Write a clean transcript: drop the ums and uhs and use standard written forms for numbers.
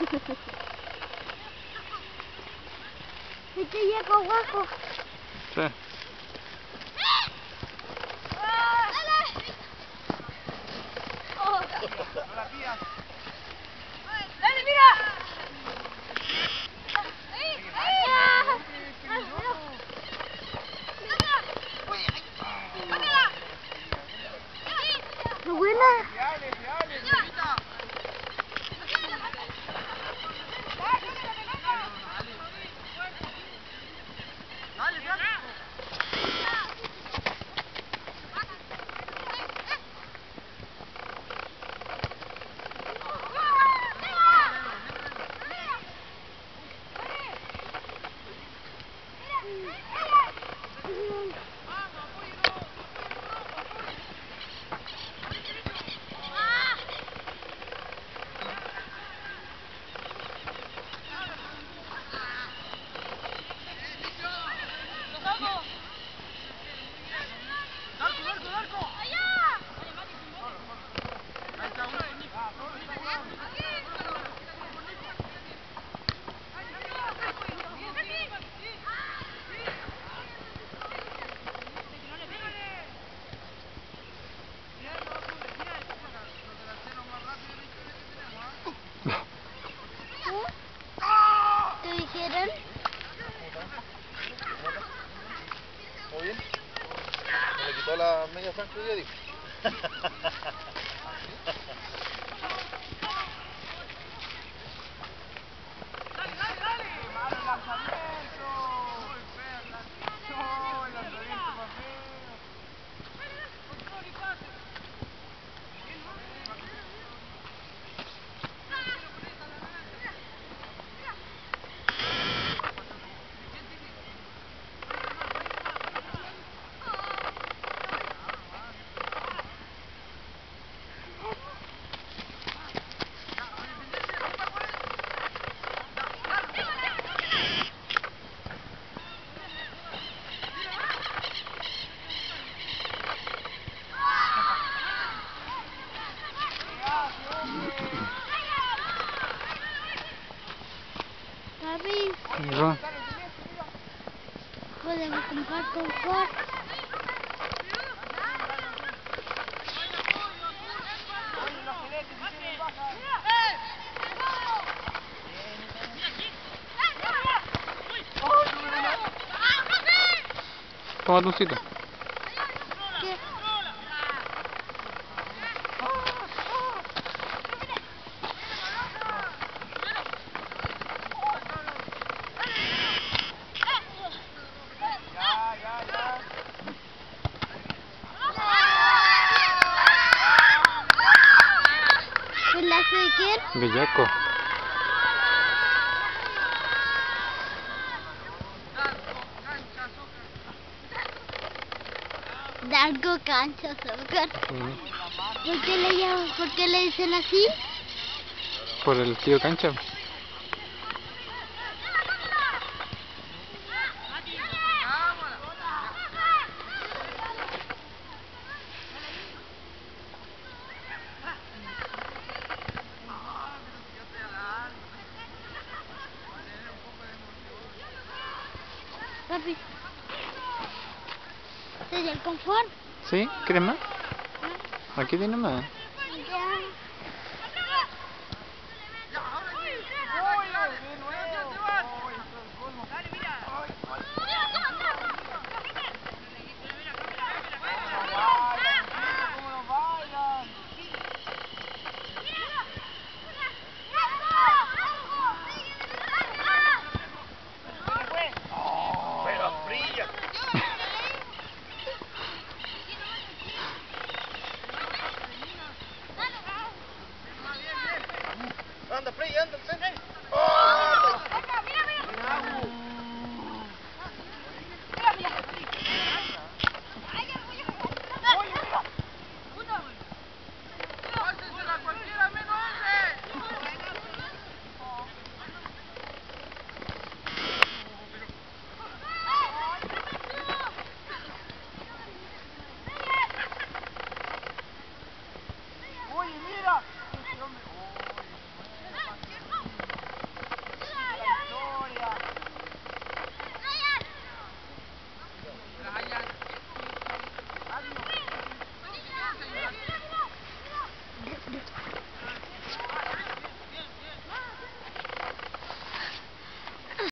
¿Y te llega abajo? Sí. ¡Dale, mira! Buena. ¿Te dijeron? ¿Todo bien? ¿Me le quitó la media Franco y dijo? Papi, ¿No? podemos comprar confort. Toma tuncito. ¿Qué? ¿Pelazo de quién? Bellaco. Dargo cancha, soccer. ¿Por qué le llaman? ¿Por qué le dicen así? Por el tío Cancha. Papi, ¿sería el confort? ¿Sí? ¿Quieres más? Aquí tiene más. Ya. Anda, Frey, anda, ven.